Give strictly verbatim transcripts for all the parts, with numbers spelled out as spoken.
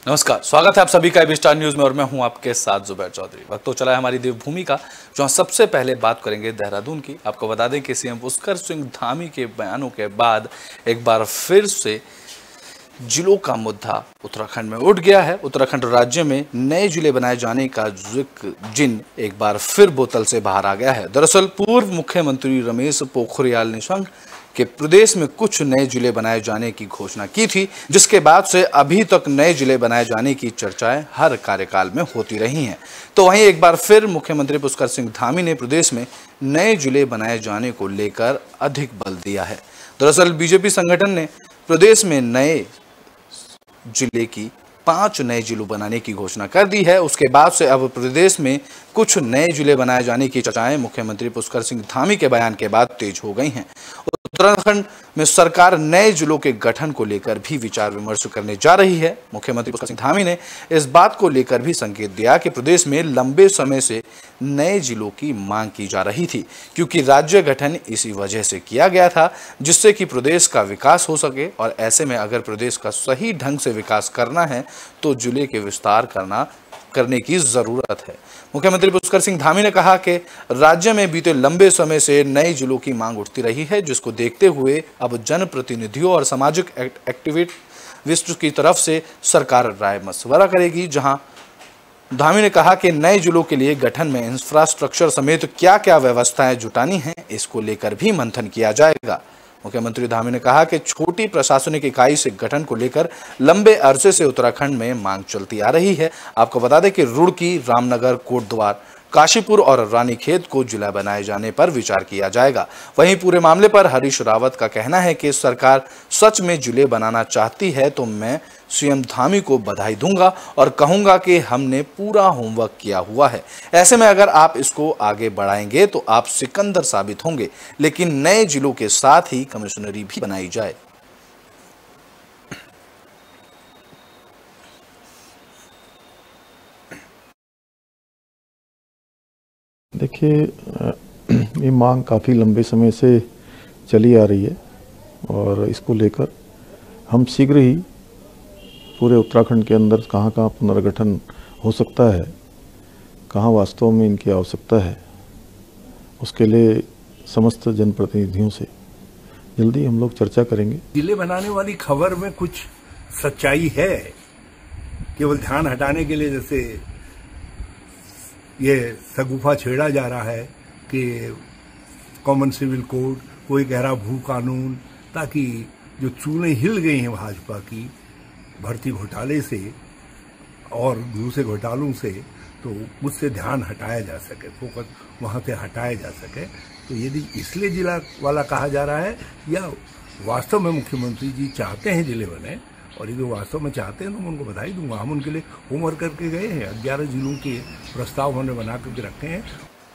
नमस्कार, स्वागत है आप सभी का एबी स्टार न्यूज में और मैं हूं आपके साथ जुबैर चौधरी। वक्त तो चला है हमारी देवभूमि का, जहां सबसे पहले बात करेंगे देहरादून की। आपको बता दें कि सीएम पुष्कर सिंह धामी के बयानों के बाद एक बार फिर से जिलों का मुद्दा उत्तराखंड में उठ गया है। उत्तराखंड राज्य में नए जिले बनाए जाने का जिन एक बार फिर बोतल से बाहर आ गया है। दरअसल पूर्व मुख्यमंत्री रमेश पोखरियाल निशंक के प्रदेश में कुछ नए जिले बनाए जाने की घोषणा की थी, जिसके बाद से अभी तक नए जिले बनाए जाने की चर्चाएं हर कार्यकाल में होती रही हैं। तो वहीं एक बार फिर मुख्यमंत्री पुष्कर सिंह धामी ने प्रदेश में नए जिले बनाए जाने को लेकर अधिक बल दिया है। दरअसल बीजेपी संगठन ने प्रदेश में नए जिले की पांच नए जिलों बनाने की घोषणा कर दी है। उसके बाद से अब प्रदेश में कुछ नए जिले बनाए जाने की चर्चाएं मुख्यमंत्री पुष्कर सिंह धामी के बयान के बाद तेज हो गई हैं। उत्तराखंड में सरकार नए जिलों के गठन को लेकर भी विचार विमर्श करने जा रही है। मुख्यमंत्री पुष्कर सिंह धामी ने इस बात को लेकर भी संकेत दिया कि प्रदेश में लंबे समय से नए जिलों की मांग की जा रही थी, क्योंकि राज्य गठन इसी वजह से किया गया था जिससे कि प्रदेश का विकास हो सके। और ऐसे में अगर प्रदेश का सही ढंग से विकास करना है तो जिले के विस्तार करना करने की जरूरत है। मुख्यमंत्री पुष्कर सिंह धामी ने कहा कि राज्य में बीते लंबे समय से नए जिलों की मांग उठती रही है, जिसको देखते हुए अब जनप्रतिनिधियों और सामाजिक एक्टिविस्ट की तरफ से सरकार राय मशवरा करेगी। जहां धामी ने कहा कि नए जिलों के लिए गठन में इंफ्रास्ट्रक्चर समेत क्या क्या व्यवस्थाएं जुटानी हैं, इसको लेकर भी मंथन किया जाएगा। मुख्यमंत्री धामी ने कहा कि छोटी प्रशासनिक इकाई से गठन को लेकर लंबे अरसे से उत्तराखंड में मांग चलती आ रही है। आपको बता दें कि रुड़की, रामनगर, कोटद्वार, काशीपुर और रानीखेत को जिला बनाए जाने पर विचार किया जाएगा। वहीं पूरे मामले पर हरीश रावत का कहना है कि सरकार सच में जिले बनाना चाहती है तो मैं सीएम धामी को बधाई दूंगा और कहूंगा कि हमने पूरा होमवर्क किया हुआ है। ऐसे में अगर आप इसको आगे बढ़ाएंगे तो आप सिकंदर साबित होंगे, लेकिन नए जिलों के साथ ही कमिश्नरी भी बनाई जाए। देखिए, ये मांग काफ़ी लंबे समय से चली आ रही है और इसको लेकर हम शीघ्र ही पूरे उत्तराखंड के अंदर कहाँ कहाँ पुनर्गठन हो सकता है, कहाँ वास्तव में इनकी आवश्यकता है, उसके लिए समस्त जनप्रतिनिधियों से जल्दी हम लोग चर्चा करेंगे। जिले बनाने वाली खबर में कुछ सच्चाई है। केवल ध्यान हटाने के लिए जैसे ये सगुफा छेड़ा जा रहा है कि कॉमन सिविल कोड, कोई कह रहा भू कानून, ताकि जो चूल्हे हिल गई हैं भाजपा की भर्ती घोटाले से और दूसरे घोटालों से, तो उससे ध्यान हटाया जा सके, फोकस वहां से हटाया जा सके। तो यदि इसलिए जिला वाला कहा जा रहा है या वास्तव में मुख्यमंत्री जी चाहते हैं जिले बने, और यदि वास्तव में चाहते हैं तो मैं उनको बधाई दूंगा। हम उनके लिए होमवर्क करके गए हैं, ग्यारह जिलों के प्रस्ताव उन्होंने बना करके रखे हैं।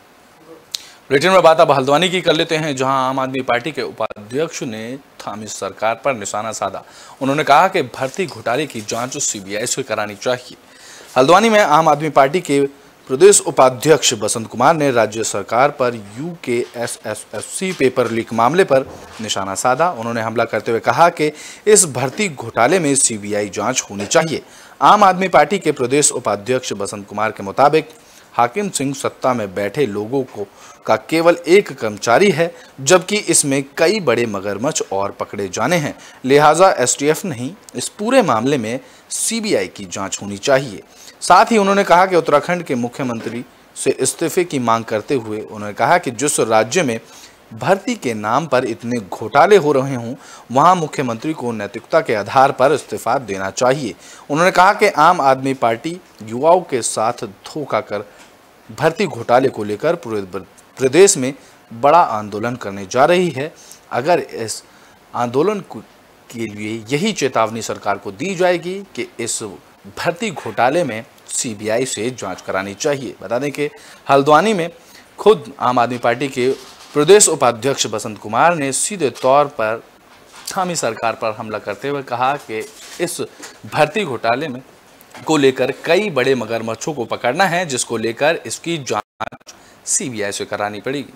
ब्रिटेन में बात अब हल्द्वानी की कर लेते हैं, जहां आम आदमी पार्टी के उपाध्यक्ष ने थामी सरकार पर निशाना साधा। उन्होंने कहा कि भर्ती घोटाले की जांच सीबीआई से करानी चाहिए। हल्द्वानी में आम आदमी पार्टी के प्रदेश उपाध्यक्ष बसंत कुमार ने राज्य सरकार पर UK S S S C paper leak मामले पर निशाना साधा। उन्होंने हमला करते हुए कहा कि इस भर्ती घोटाले में सीबीआई जांच होनी चाहिए। आम आदमी पार्टी के प्रदेश उपाध्यक्ष बसंत कुमार के मुताबिक हाकिम सिंह सत्ता में बैठे लोगों को का केवल एक कर्मचारी है, जबकि इसमें कई बड़े मगरमच्छ और पकड़े जाने हैं। लिहाजा एसटीएफ नहीं, इस पूरे मामले में सीबीआई की जांच होनी चाहिए। साथ ही उन्होंने कहा कि उत्तराखंड के मुख्यमंत्री से इस्तीफे की मांग करते हुए उन्होंने कहा कि जिस राज्य में भर्ती के नाम पर इतने घोटाले हो रहे हों, वहां मुख्यमंत्री को नैतिकता के आधार पर इस्तीफा देना चाहिए। उन्होंने कहा कि आम आदमी पार्टी युवाओं के साथ धोखा कर भर्ती घोटाले को लेकर प्रदेश में बड़ा आंदोलन करने जा रही है। अगर इस आंदोलन के लिए यही चेतावनी सरकार को दी जाएगी कि इस भर्ती घोटाले में सीबीआई से जांच करानी चाहिए। बता दें कि हल्द्वानी में खुद आम आदमी पार्टी के प्रदेश उपाध्यक्ष बसंत कुमार ने सीधे तौर पर थामी सरकार पर हमला करते हुए कहा कि इस भर्ती घोटाले में को लेकर कई बड़े मगरमच्छों को पकड़ना है, जिसको लेकर इसकी जांच सीबीआई से करानी पड़ेगी।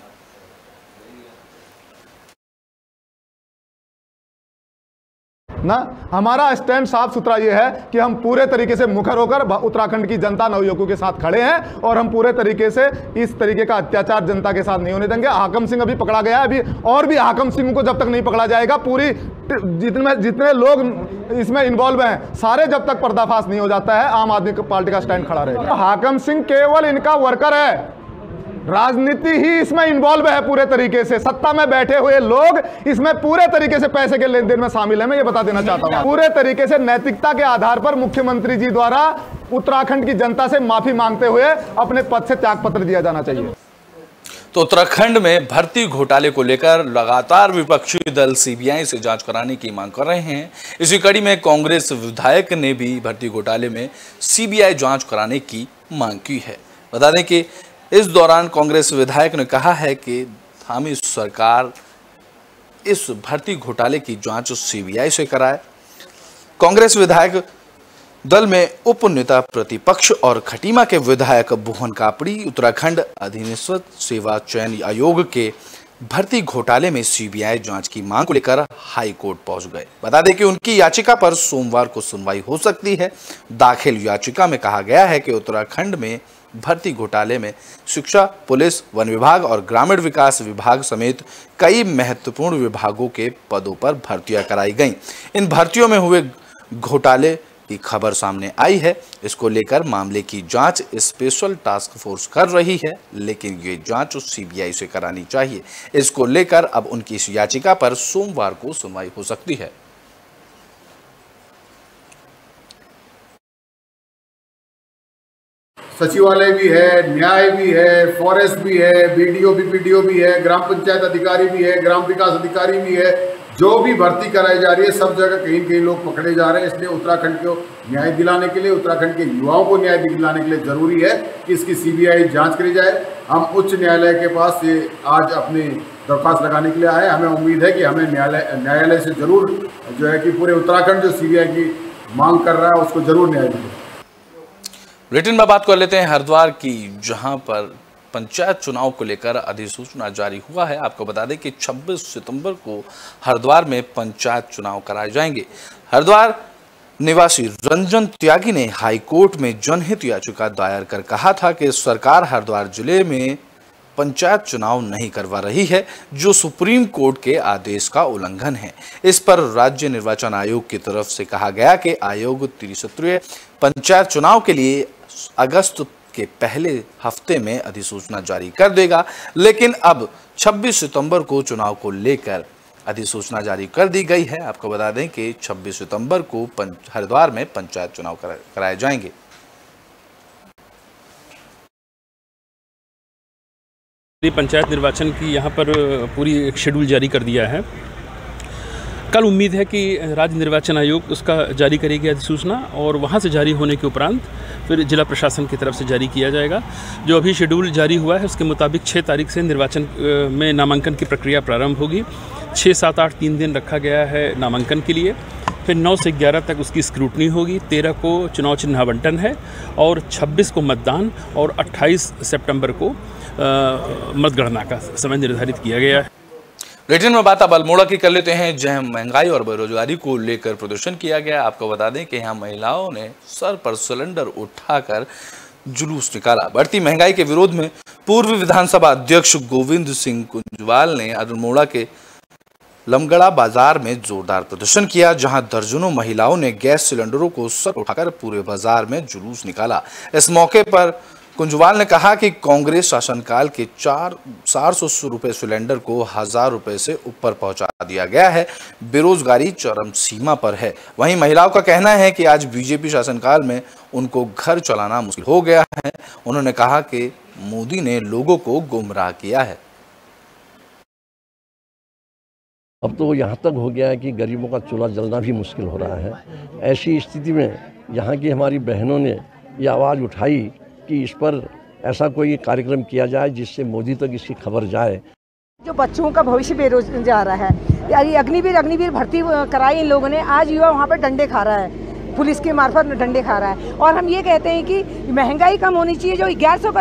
ना। हमारा स्टैंड साफ सुथरा ये है कि हम पूरे तरीके से मुखर होकर उत्तराखंड की जनता नवयुवकों के साथ खड़े हैं और हम पूरे तरीके से इस तरीके का अत्याचार जनता के साथ नहीं होने देंगे। हाकम सिंह अभी पकड़ा गया है, अभी और भी हाकम सिंह को जब तक नहीं पकड़ा जाएगा, पूरी जितने जितने लोग इसमें इन्वॉल्व हैं सारे जब तक पर्दाफाश नहीं हो जाता है, आम आदमी पार्टी का स्टैंड खड़ा रहेगा। हाकम सिंह केवल इनका वर्कर है, राजनीति ही इसमें इन्वॉल्व है पूरे तरीके से। सत्ता में बैठे हुए लोग इसमें पूरे तरीके से पैसे के लेन देन में शामिल है, मैं ये बता देना चाहता हूं। पूरे तरीके से नैतिकता के आधार पर मुख्यमंत्री जी द्वारा उत्तराखंड की जनता से माफी मांगते हुए अपने पद से त्यागपत्र दिया जाना चाहिए। तो उत्तराखंड में भर्ती घोटाले को लेकर लगातार विपक्षी दल सीबीआई से जांच कराने की मांग कर रहे हैं। इसी कड़ी में कांग्रेस विधायक ने भी भर्ती घोटाले में सीबीआई जांच कराने की मांग की है। बता दें कि इस दौरान कांग्रेस विधायक ने कहा है कि धामी सरकार इस भर्ती घोटाले की जांच सीबीआई से कराए। कांग्रेस विधायक दल में उप नेता प्रतिपक्ष और खटीमा के विधायक भुवन कापड़ी उत्तराखंड अधीनस्थ सेवा चयन आयोग के भर्ती घोटाले में सीबीआई जांच की मांग को लेकर हाई कोर्ट पहुंच गए। बता दें कि उनकी याचिका पर सोमवार को सुनवाई हो सकती है। दाखिल याचिका में कहा गया है कि उत्तराखंड में भर्ती घोटाले में शिक्षा, पुलिस, वन विभाग और ग्रामीण विकास विभाग समेत कई महत्वपूर्ण विभागों के पदों पर भर्तियां कराई गईं। इन भर्तियों में हुए घोटाले की खबर सामने आई है। इसको लेकर मामले की जांच स्पेशल टास्क फोर्स कर रही है, लेकिन ये जांच सीबीआई से करानी चाहिए। इसको लेकर अब उनकी इस याचिका पर सोमवार को सुनवाई हो सकती है। सचिवालय भी है, न्याय भी है, फॉरेस्ट भी है, बीडीओ भी पीडीओ भी है, ग्राम पंचायत अधिकारी भी है, ग्राम विकास अधिकारी भी है। जो भी भर्ती कराई जा रही है सब जगह कहीं कहीं लोग पकड़े जा रहे हैं। इसलिए उत्तराखंड को न्याय दिलाने के लिए, उत्तराखंड के युवाओं को न्याय दिलाने के लिए जरूरी है कि इसकी सीबीआई जांच करी जाए। हम उच्च न्यायालय के पास ये आज अपनी दरख्वास्त लगाने के लिए आए। हमें उम्मीद है कि हमें न्यायालय न्यायालय से जरूर जो है कि पूरे उत्तराखंड जो सीबीआई की मांग कर रहा है उसको जरूर न्याय मिले। बुलेटिन में बात कर लेते हैं हरिद्वार की, जहां पर पंचायत चुनाव को लेकर अधिसूचना जारी हुआ है। आपको बता दें कि छब्बीस सितंबर को हरिद्वार में पंचायत चुनाव कराए जाएंगे। हरिद्वार निवासी रंजन त्यागी ने हाई कोर्ट में जनहित याचिका दायर कर कहा था कि सरकार हरिद्वार जिले में पंचायत चुनाव नहीं करवा रही है, जो सुप्रीम कोर्ट के आदेश का उल्लंघन है। इस पर राज्य निर्वाचन आयोग की तरफ से कहा गया कि आयोग त्रिसत्रीय पंचायत चुनाव के लिए अगस्त के पहले हफ्ते में अधिसूचना जारी कर देगा, लेकिन अब छब्बीस सितंबर को चुनाव को लेकर अधिसूचना जारी कर दी गई है। आपको बता दें कि छब्बीस सितंबर को हरिद्वार में पंचायत चुनाव कराए जाएंगे। पंचायत निर्वाचन की यहाँ पर पूरी एक शेड्यूल जारी कर दिया है। कल उम्मीद है कि राज्य निर्वाचन आयोग उसका जारी करेगी अधिसूचना, और वहाँ से जारी होने के उपरांत फिर जिला प्रशासन की तरफ से जारी किया जाएगा। जो अभी शेड्यूल जारी हुआ है उसके मुताबिक छः तारीख से निर्वाचन में नामांकन की प्रक्रिया प्रारंभ होगी। छः सात आठ तीन दिन रखा गया है नामांकन के लिए, फिर नौ से ग्यारह तक उसकी स्क्रूटनी होगी। तेरह को चुनाव चिन्ह आवंटन है और छब्बीस को मतदान और अट्ठाईस सितंबर को मतगणना का समय निर्धारित किया गया है। बुलेटिन में बात अब अल्मोड़ा की कर लेते हैं, जहां महंगाई और बेरोजगारी को लेकर प्रदर्शन किया गया। आपको बता दें कि यहाँ महिलाओं ने सर पर सिलेंडर उठाकर जुलूस निकाला। बढ़ती महंगाई के विरोध में पूर्व विधानसभा अध्यक्ष गोविंद सिंह कुंजवाल ने अल्मोड़ा के लमगड़ा बाजार में जोरदार प्रदर्शन किया, जहां दर्जनों महिलाओं ने गैस सिलेंडरों को सर उठाकर पूरे बाजार में जुलूस निकाला। इस मौके पर कुंजवाल ने कहा कि कांग्रेस शासनकाल के चार चार सौ रुपए सिलेंडर को हजार रुपए से ऊपर पहुंचा दिया गया है। बेरोजगारी चरम सीमा पर है। वहीं महिलाओं का कहना है कि आज बीजेपी शासनकाल में उनको घर चलाना मुश्किल हो गया है। उन्होंने कहा कि मोदी ने लोगों को गुमराह किया है। अब तो यहाँ तक हो गया है कि गरीबों का चूल्हा जलना भी मुश्किल हो रहा है। ऐसी स्थिति में यहाँ की हमारी बहनों ने ये आवाज़ उठाई कि इस पर ऐसा कोई कार्यक्रम किया जाए जिससे मोदी तक इसकी खबर जाए। जो बच्चों का भविष्य बेरोजगार है, अग्निवीर अग्निवीर भर्ती कराई इन लोगों ने, आज युवा वहाँ पर डंडे खा रहा है, पुलिस के मार्फत डंडे खा रहा है। और हम ये कहते हैं कि महंगाई कम होनी चाहिए। जो ग्यारह सौ का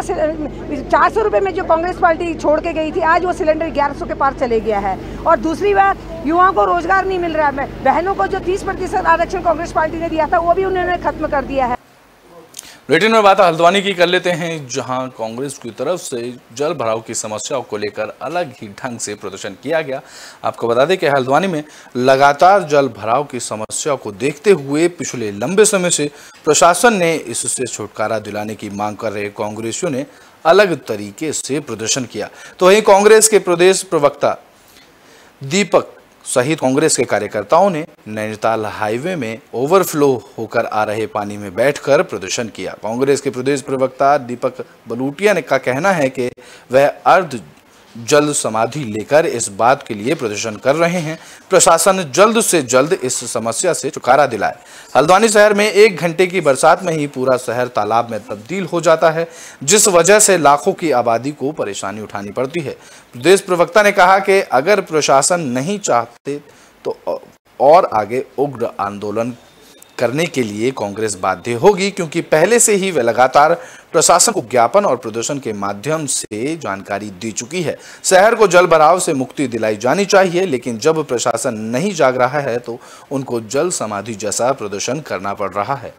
चार सौ रुपये में जो कांग्रेस पार्टी छोड़ के गई थी, आज वो सिलेंडर ग्यारह सौ के पार चले गया है। और दूसरी बात युवाओं को रोजगार नहीं मिल रहा है। बहनों को जो तीस प्रतिशत आरक्षण कांग्रेस पार्टी ने दिया था वो भी उन्होंने खत्म कर दिया है। बुलेटिन में बात हल्द्वानी की कर लेते हैं, जहां कांग्रेस की तरफ से जल भराव की समस्याओं को लेकर अलग ही ढंग से प्रदर्शन किया गया। आपको बता दें कि हल्द्वानी में लगातार जल भराव की समस्या को देखते हुए पिछले लंबे समय से प्रशासन ने इससे छुटकारा दिलाने की मांग कर रहे कांग्रेसियों ने अलग तरीके से प्रदर्शन किया। तो वहीं कांग्रेस के प्रदेश प्रवक्ता दीपक सहित कांग्रेस के कार्यकर्ताओं ने नैनीताल हाईवे में ओवरफ्लो होकर आ रहे पानी में बैठकर प्रदर्शन किया। कांग्रेस के प्रदेश प्रवक्ता दीपक बलूटिया ने का कहना है कि वह अर्ध जल समाधि लेकर इस बात के लिए प्रदर्शन कर रहे हैं प्रशासन जल्द से जल्द इस समस्या से छुटकारा दिलाए। हल्द्वानी शहर में एक घंटे की बरसात में ही पूरा शहर तालाब में तब्दील हो जाता है, जिस वजह से लाखों की आबादी को परेशानी उठानी पड़ती है। प्रदेश प्रवक्ता ने कहा कि अगर प्रशासन नहीं चाहते तो और आगे उग्र आंदोलन करने के लिए कांग्रेस बाध्य होगी, क्योंकि पहले से ही वे लगातार प्रशासन को ज्ञापन और प्रदर्शन के माध्यम से जानकारी दे चुकी है। शहर को जल भराव से मुक्ति दिलाई जानी चाहिए, लेकिन जब प्रशासन नहीं जाग रहा है तो उनको जल समाधि जैसा प्रदर्शन करना पड़ रहा है।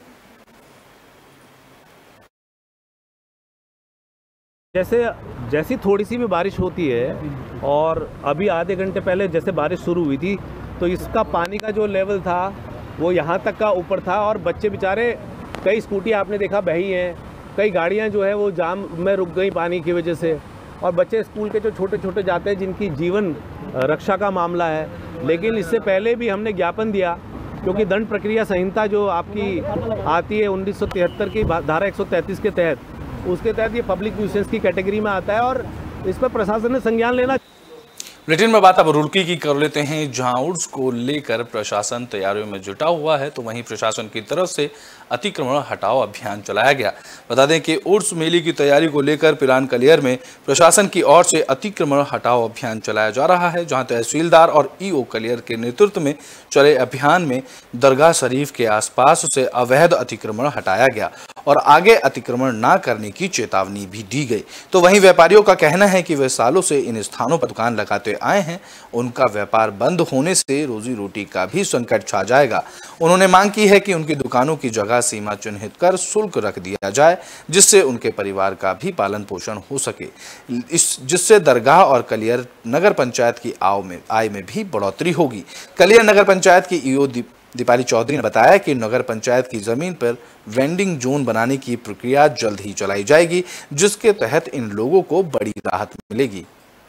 जैसे जैसी थोड़ी सी भी बारिश होती है, और अभी आधे घंटे पहले जैसे बारिश शुरू हुई थी तो इसका पानी का जो लेवल था वो यहाँ तक का ऊपर था, और बच्चे बेचारे, कई स्कूटी आपने देखा बही हैं, कई गाड़ियाँ जो है वो जाम में रुक गई पानी की वजह से, और बच्चे स्कूल के जो छोटे छोटे जाते हैं जिनकी जीवन रक्षा का मामला है। लेकिन इससे पहले भी हमने ज्ञापन दिया, क्योंकि दंड प्रक्रिया संहिता जो आपकी आती है उन्नीस सौ तिहत्तर की धारा एक सौ तैंतीस के तहत, उसके तहत ये पब्लिक न्यूसेंस की कैटेगरी में आता है और इस पर प्रशासन ने संज्ञान लेना। बुलेटिन में बात अब रुड़की की कर लेते हैं, जहां उर्स को लेकर प्रशासन तैयारियों में जुटा हुआ है, तो वहीं प्रशासन की तरफ से अतिक्रमण हटाओ अभियान चलाया गया। बता दें कि उर्स मेले की तैयारी को लेकर पिरान कलियर में प्रशासन की ओर से अतिक्रमण हटाओ अभियान चलाया जा रहा है, जहां तहसीलदार और ईओ कलियर के नेतृत्व में चले अभियान में दरगाह शरीफ के आसपास से अवैध अतिक्रमण हटाया गया और आगे अतिक्रमण न करने की चेतावनी भी दी गई। तो वहीं व्यापारियों का कहना है कि वे सालों से इन स्थानों पर दुकान लगाते आए हैं, उनका व्यापार बंद होने से रोजी रोटी का भी संकट छा जाएगा। उन्होंने मांग की है कि उनकी दुकानों की जगह सीमा चिन्हित कर शुल्क रख दिया जाए, जिससे उनके परिवार का भी पालन पोषण हो सके, इस जिससे दरगाह और कलियर नगर पंचायत की आय में आय में भी बढ़ोतरी होगी। कलियर नगर पंचायत की ईओ दीपाली चौधरी ने बताया कि नगर पंचायत की जमीन पर वेंडिंग जोन बनाने की प्रक्रिया जल्द ही चलाई जाएगी, जिसके तहत इन लोगों को बड़ी राहत मिलेगी।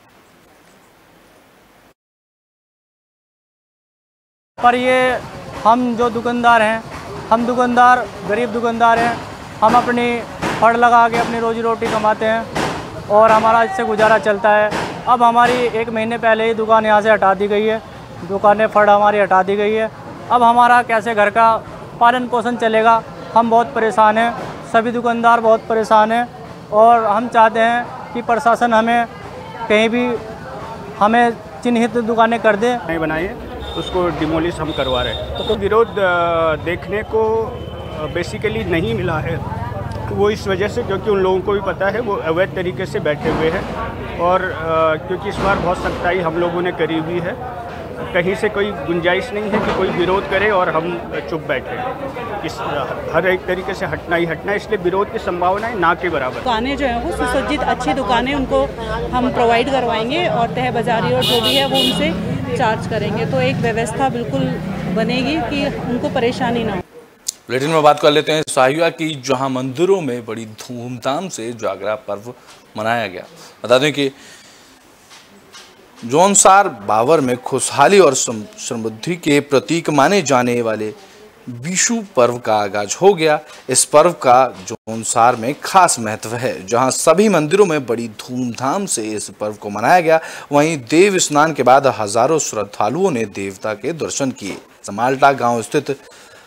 पर ये हम जो दुकानदार हैं, हम दुकानदार गरीब दुकानदार हैं, हम अपनी फड़ लगा के अपनी रोजी रोटी कमाते हैं और हमारा इससे गुजारा चलता है। अब हमारी एक महीने पहले ही दुकान यहाँ से हटा दी गई है, दुकानें फड़ हमारी हटा दी गई है। अब हमारा कैसे घर का पालन पोषण चलेगा, हम बहुत परेशान हैं, सभी दुकानदार बहुत परेशान हैं और हम चाहते हैं कि प्रशासन हमें कहीं भी हमें चिन्हित दुकानें कर दे। नहीं बनाइए, उसको डिमोलिश हम करवा रहे हैं। तो विरोध देखने को बेसिकली नहीं मिला है, वो इस वजह से क्योंकि उन लोगों को भी पता है वो अवैध तरीके से बैठे हुए हैं और क्योंकि इस बार बहुत सख्ताई हम लोगों ने करी हुई है, कहीं से कोई गुंजाइश नहीं है कि कोई विरोध करे और हम चुप बैठे। इस हर एक तरीके से हटना ही हटना है, इसलिए विरोध की संभावना है ना के बराबर। दुकानें जो हैं वो सुसज्जित अच्छी दुकानें उनको हम प्रोवाइड करवाएंगे और तह बाजारी और जो भी है वो उनसे चार्ज करेंगे, तो एक व्यवस्था बिल्कुल बनेगी कि उनको परेशानी ना हो। बुलेटिन में बात कर लेते हैं साहिया की, जहां मंदिरों में बड़ी धूमधाम से जागरा पर्व मनाया गया। बता दें कि जौनसार बावर में खुशहाली और समृद्धि के प्रतीक माने जाने वाले बीशू पर्व का आगाज हो गया। इस पर्व का जौनसार में खास महत्व है, जहां सभी मंदिरों में बड़ी धूमधाम से इस पर्व को मनाया गया। वहीं देव स्नान के बाद हजारों श्रद्धालुओं ने देवता के दर्शन किए। समाल्टा गांव स्थित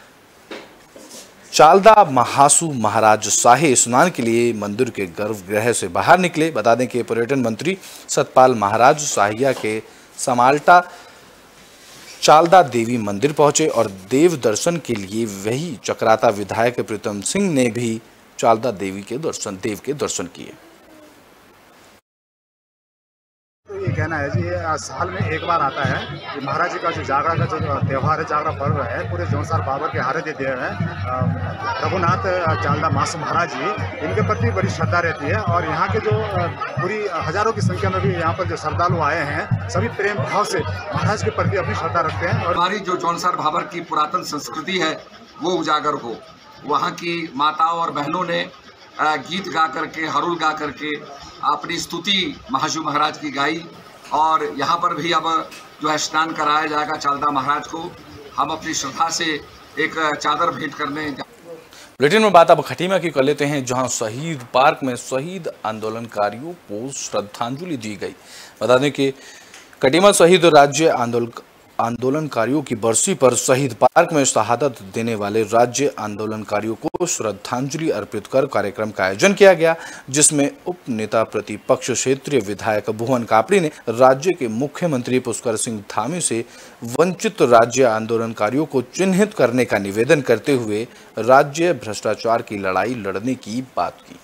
चालदा महासु महाराज शाही स्नान के लिए मंदिर के गर्भगृह से बाहर निकले। बता दें कि पर्यटन मंत्री सतपाल महाराज शाहिया के समाल्टा चालदा देवी मंदिर पहुंचे और देव दर्शन के लिए वही चक्राता विधायक प्रीतम सिंह ने भी चालदा देवी के दर्शन देव के दर्शन किए। तो ये कहना कहना है जी, ये साल में एक बार आता है। ये महाराज जी का जो जागरा का जो त्यौहार है, जागरा पर्व है, पूरे जौनसार बाबा के हारे देते हैं रघुनाथ चालदा मास महाराज जी, इनके प्रति बड़ी श्रद्धा रहती है। और यहाँ के जो पूरी हजारों की संख्या में भी यहाँ पर जो श्रद्धालु आए हैं, सभी प्रेम भाव से महाराज के प्रति अपनी श्रद्धा रखते हैं। और हमारी जो जौनसार भाबर की पुरातन संस्कृति है वो उजागर हो। वहाँ की माताओं और बहनों ने गीत गा करके, हरुल गा करके अपनी स्तुति महाशु महाराज की गाई। और यहाँ पर भी अब जो है स्नान कराया जाएगा चालदा महाराज को। हम अपनी श्रद्धा से एक चादर भेंट करने। बुलेटिन में बात अब खटीमा की कर लेते हैं, जहां शहीद पार्क में शहीद आंदोलनकारियों को श्रद्धांजलि दी गई। बता दें कि खटीमा शहीद राज्य आंदोलन आंदोलनकारियों की बरसी पर शहीद पार्क में शहादत देने वाले राज्य आंदोलनकारियों को श्रद्धांजलि अर्पित कर कार्यक्रम का आयोजन किया गया, जिसमें उप नेता प्रतिपक्ष क्षेत्रीय विधायक भुवन कापड़ी ने राज्य के मुख्यमंत्री पुष्कर सिंह धामी से वंचित राज्य आंदोलनकारियों को चिन्हित करने का निवेदन करते हुए राज्य भ्रष्टाचार की लड़ाई लड़ने की बात की।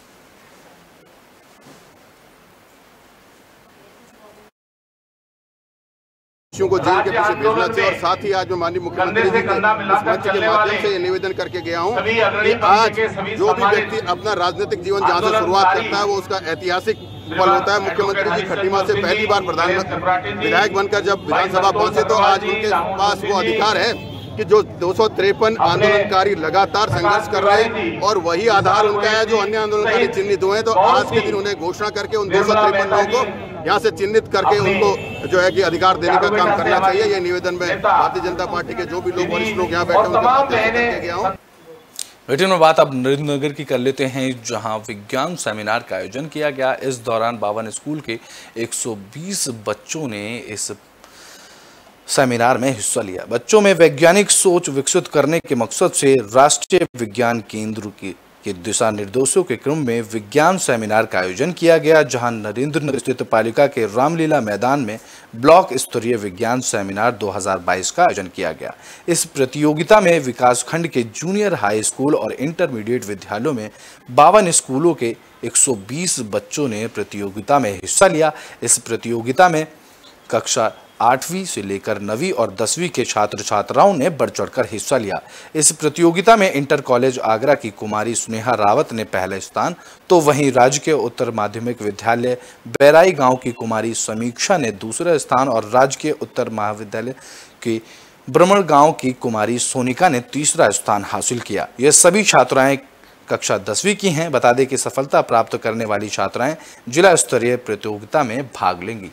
को जेल के पीछे भेजना चाहिए। और साथ ही आज मैं माननीय मुख्यमंत्री जी के इस मंच के माध्यम से ये निवेदन करके गया हूँ कि आज जो भी व्यक्ति अपना राजनीतिक जीवन जहाँ से शुरुआत करता है वो उसका ऐतिहासिक पल होता है। मुख्यमंत्री जी खटीमा से पहली बार प्रधानमंत्री विधायक बनकर जब विधानसभा पहुंचे तो आज उनके पास वो अधिकार है कि जो दो सौ तिरपन आंदोलनकारी लगातार संघर्ष कर रहे हैं और वही आधार उनका है जो अन्य आंदोलनकारी चिन्हित हुए हैं। तो आज के दिन उन्हें घोषणा करके उन दो सौ तिरपन लोगों को यहाँ से चिन्हित करके उनको जो है कि अधिकार देने का काम करना चाहिए। ये निवेदन में भारतीय जनता पार्टी के जो भी लोग वरिष्ठ लोग यहाँ बैठे उनके माध्यम से करके गया हूँ। बुलेटिन में बात अब नरेंद्रनगर की कर लेते हैं, जहां विज्ञान सेमिनार का आयोजन किया गया। इस दौरान बावन स्कूल के एक सौ बीस बच्चों ने इस सेमिनार में हिस्सा लिया। बच्चों में वैज्ञानिक सोच विकसित करने के मकसद से राष्ट्रीय विज्ञान केंद्र की के दिशा निर्देशों के क्रम में विज्ञान सेमिनार का आयोजन किया गया, जहां नरेंद्रनगर स्थित पालिका के रामलीला मैदान में ब्लॉक स्तरीय विज्ञान सेमिनार दो हज़ार बाईस का आयोजन किया गया। इस प्रतियोगिता में विकासखंड के जूनियर हाई स्कूल और इंटरमीडिएट विद्यालयों में बावन स्कूलों के एक सौ बीस बच्चों ने प्रतियोगिता में हिस्सा लिया। इस प्रतियोगिता में कक्षा आठवीं से लेकर नवीं और दसवीं के छात्र छात्राओं ने बढ़ चढ़कर हिस्सा लिया। इस प्रतियोगिता में इंटर कॉलेज आगरा की कुमारी स्नेहा रावत ने पहला स्थान, तो वहीं राजकीय उत्तर माध्यमिक विद्यालय बैराई गांव की कुमारी समीक्षा ने दूसरा स्थान और राजकीय उत्तर महाविद्यालय की ब्रह्मण गांव की कुमारी सोनिका ने तीसरा स्थान हासिल किया। ये सभी छात्राएं कक्षा दसवीं की हैं। बता दें कि सफलता प्राप्त करने वाली छात्राएं जिला स्तरीय प्रतियोगिता में भाग लेंगी।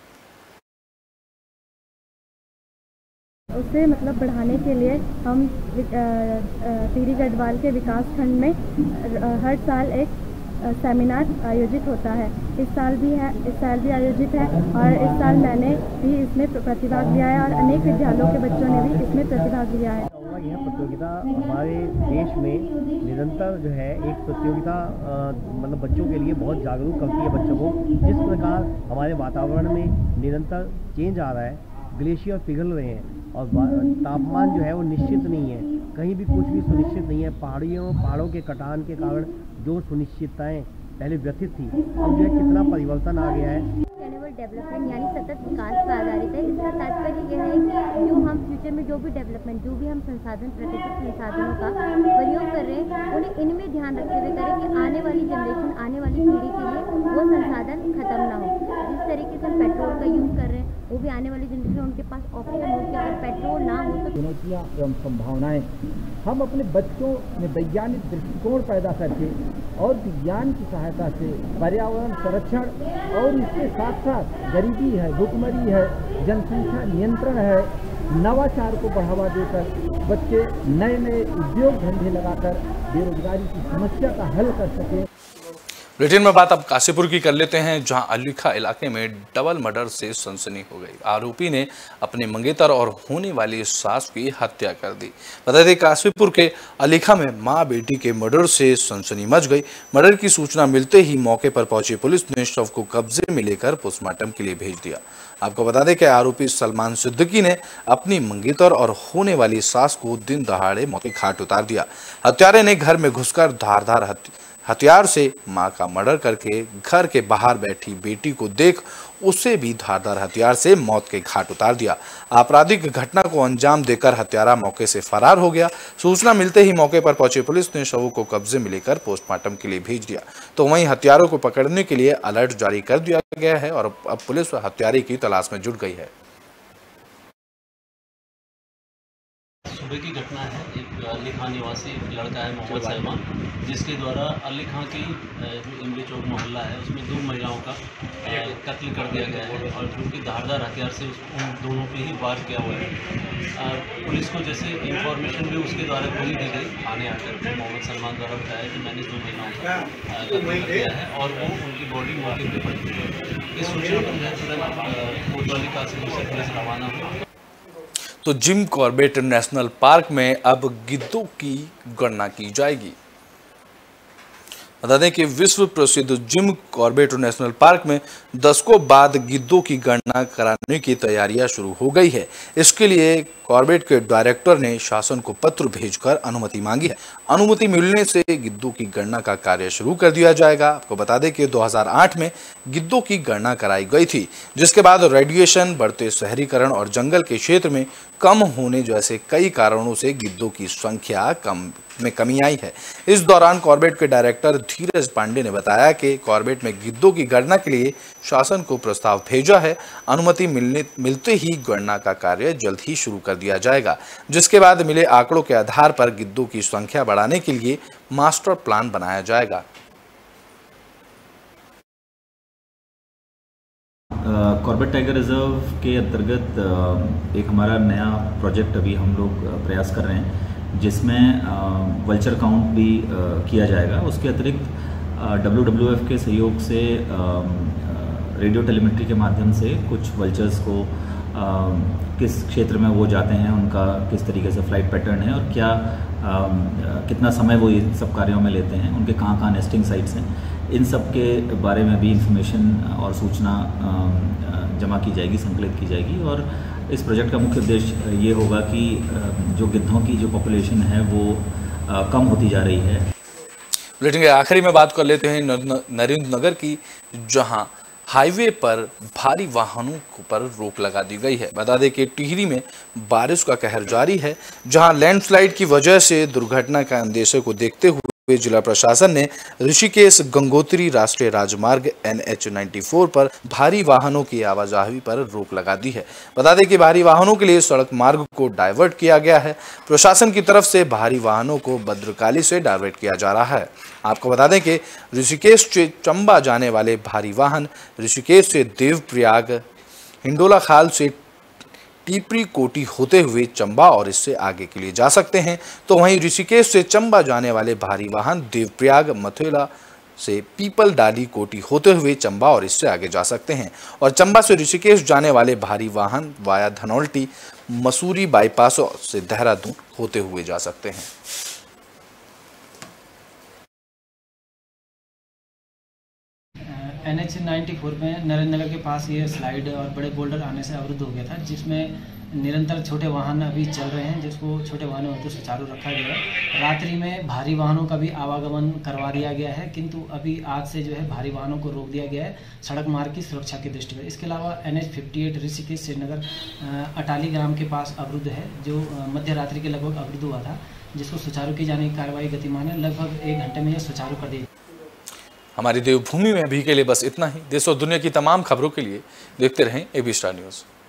उसे मतलब बढ़ाने के लिए हम टिहरी गढ़वाल के विकास खंड में हर साल एक सेमिनार आयोजित होता है। इस साल भी है इस साल भी आयोजित है और इस साल मैंने भी इसमें प्रतिभाग लिया है और अनेक विद्यालयों के बच्चों ने भी इसमें प्रतिभाग लिया है। यह प्रतियोगिता हमारे देश में निरंतर जो है एक प्रतियोगिता मतलब बच्चों के लिए बहुत जागरूक करती है बच्चों को। जिस प्रकार हमारे वातावरण में निरंतर चेंज आ रहा है, ग्लेशियर पिघल रहे हैं और तापमान जो है वो निश्चित नहीं है, कहीं भी कुछ भी सुनिश्चित नहीं है। पहाड़ियों पहाड़ों के कटान के कारण जो सुनिश्चितताएं पहले व्यथित थी, अब जो है कितना परिवर्तन आ गया है। डेवलपमेंट यानी सतत विकास पर आधारित है। इसका तात्पर्य यह है कि जो हम फ्यूचर में जो भी डेवलपमेंट जो भी हम संसाधन प्राकृतिक संसाधनों का प्रयोग कर रहे हैं उन्हें इनमें ध्यान रखते हुए करें कि आने वाली जनरेशन आने वाली पीढ़ी के लिए वो संसाधन खत्म ना हो। जिस तरीके से हम पेट्रोल का यूज़ कर रहे हैं वो भी आने वाली जनरेशन उनके पास ऑप्शन हो कि अगर पेट्रोल ना हो तो चुनौतियाँ एवं संभावनाएं हम अपने बच्चों में वैज्ञानिक दृष्टिकोण पैदा करके और विज्ञान की सहायता से पर्यावरण संरक्षण और इसके साथ साथ गरीबी है, भुखमरी है, जनसंख्या नियंत्रण है, नवाचार को बढ़ावा देकर बच्चे नए नए उद्योग धंधे लगाकर बेरोजगारी की समस्या का हल कर सकें। बुलेटिन में बात अब काशीपुर की कर लेते हैं, जहां अलीखा इलाके में डबल मर्डर से सनसनी हो गई। आरोपी ने अपने मंगेतर और होने वाली सास की हत्या कर दी। बता दें काशीपुर के अलीखा में मां बेटी के मर्डर से सनसनी मच गई। मर्डर की सूचना मिलते ही मौके पर पहुंची पुलिस ने शव को कब्जे में लेकर पोस्टमार्टम के लिए भेज दिया। आपको बता दें कि आरोपी सलमान सिद्दीकी ने अपनी मंगेतर और होने वाली सास को दिन दहाड़े मौत की घाट उतार दिया। हत्यारे ने घर में घुसकर धारदार हथियार से मां का मर्डर करके घर के बाहर बैठी बेटी को देख उसे भी धारदार हथियार से मौत के घाट उतार दिया। आपराधिक घटना को अंजाम देकर हत्यारा मौके से फरार हो गया। सूचना मिलते ही मौके पर पहुंची पुलिस ने शवों को कब्जे में लेकर पोस्टमार्टम के लिए भेज दिया। तो वहीं हत्यारों को पकड़ने के लिए अलर्ट जारी कर दिया गया है और अब पुलिस हत्यारे की तलाश में जुट गई है। सुबह की घटना है, एक अली खां निवासी एक लड़का है मोहम्मद सलमान, जिसके द्वारा अली खां की जो इमली चौक मोहल्ला है उसमें दो महिलाओं का कत्ल कर दिया गया है और जो कि धारदार हथियार से उन दोनों पे ही वार किया हुआ है। पुलिस को जैसे इंफॉर्मेशन भी उसके द्वारा पूरी दी गई, थाने आकर मोहम्मद सलमान द्वारा बताया कि मैंने दो महिलाओं का कत्ल कर दिया है और वो उनकी बॉडी मौके पर पड़ी हुई है। इस सूचना पर जो है तुरंत कोतवाली कासिम से पुलिस रवाना हुई। तो जिम कॉर्बेट नेशनल पार्क में अब गिद्धों की गणना की जाएगी। बता दें कि विश्व प्रसिद्ध जिम कॉर्बेट नेशनल पार्क में दशकों बाद गिद्धों की गणना कराने की तैयारियां शुरू हो गई है। इसके लिए कॉर्बेट के डायरेक्टर ने शासन को पत्र भेजकर अनुमति मांगी है। अनुमति मिलने से गिद्धों की गणना का कार्य शुरू कर दिया जाएगा। आपको बता दें कि दो हज़ार आठ में गिद्धों की गणना कराई गई थी, जिसके बाद रेडिएशन, बढ़ते शहरीकरण और जंगल के क्षेत्र में कम होने जैसे कई कारणों से गिद्धों की संख्या कम में कमी आई है। इस दौरान कॉर्बेट के डायरेक्टर धीरज पांडे ने बताया कि कॉर्बेट में गिद्धों की गणना के लिए शासन को प्रस्ताव भेजा है। अनुमति मिलने मिलते ही गणना का कार्य जल्द ही शुरू कर दिया जाएगा, जिसके बाद मिले आंकड़ों के आधार पर गिद्धों की संख्या बढ़ाने के लिए मास्टर प्लान बनाया जाएगा। कॉर्बेट टाइगर रिजर्व के अंतर्गत एक हमारा नया प्रोजेक्ट अभी हम लोग प्रयास कर रहे हैं, जिसमें वल्चर काउंट भी किया जाएगा। उसके अतिरिक्त डब्ल्यू डब्ल्यू एफ के सहयोग से रेडियो टेलीमेट्री के माध्यम से कुछ वल्चर्स को किस क्षेत्र में वो जाते हैं, उनका किस तरीके से फ्लाइट पैटर्न है और क्या कितना समय वो इन सब कार्यों में लेते हैं, उनके कहाँ कहाँ नेस्टिंग साइट्स हैं, इन सब के बारे में भी इंफॉर्मेशन और सूचना जमा की जाएगी, संकलित की जाएगी। और इस प्रोजेक्ट का मुख्य उद्देश्य ये होगा कि जो गिद्धों की जो पॉपुलेशन है वो कम होती जा रही है। बुलेटिन के आखिरी में बात कर लेते हैं नरेंद्र नगर की, जहां हाईवे पर भारी वाहनों पर रोक लगा दी गई है। बता दें कि टिहरी में बारिश का कहर जारी है, जहां लैंडस्लाइड की वजह से दुर्घटना के अंदेशे को देखते हुए जिला प्रशासन ने ऋषिकेश गंगोत्री राष्ट्रीय राजमार्ग एन एच चौरानवे पर भारी वाहनों की आवाजाही पर रोक लगा दी है। बता दें कि भारी वाहनों के लिए सड़क मार्ग को डाइवर्ट किया गया है। प्रशासन की तरफ से भारी वाहनों को भद्रकाली से डाइवर्ट किया जा रहा है। आपको बता दें कि ऋषिकेश से चंबा जाने वाले भारी वाहन ऋषिकेश से देवप्रयाग, हिंडोला खाल से टीपरी कोटी होते हुए चंबा और इससे आगे के लिए जा सकते हैं। तो वहीं ऋषिकेश से चंबा जाने वाले भारी वाहन देवप्रयाग, मथुरा से पीपल डाली कोटी होते हुए चंबा और इससे आगे जा सकते हैं। और चंबा से ऋषिकेश जाने वाले भारी वाहन वाया धनौल्टी, मसूरी बाईपास से देहरादून होते हुए जा सकते हैं। एन एच चौरानवे में नरेंद्र नगर के पास ये स्लाइड और बड़े बोल्डर आने से अवरुद्ध हो गया था, जिसमें निरंतर छोटे वाहन अभी चल रहे हैं, जिसको छोटे वाहनों को सुचारू रखा गया है। रात्रि में भारी वाहनों का भी आवागमन करवा दिया गया है, किंतु अभी आज से जो है भारी वाहनों को रोक दिया गया है सड़क मार्ग की सुरक्षा के दृष्टिगत। इसके अलावा एन एच अट्ठावन ऋषिकेश श्रीनगर अटाली ग्राम के पास अवरुद्ध है, जो मध्य रात्रि के लगभग अवरुद्ध हुआ था, जिसको सुचारू की जाने की कार्रवाई गतिमान है। लगभग एक घंटे में यह सुचारू कर दी। हमारी देवभूमि में अभी के लिए बस इतना ही। देश और दुनिया की तमाम खबरों के लिए देखते रहें एबी स्टार न्यूज़।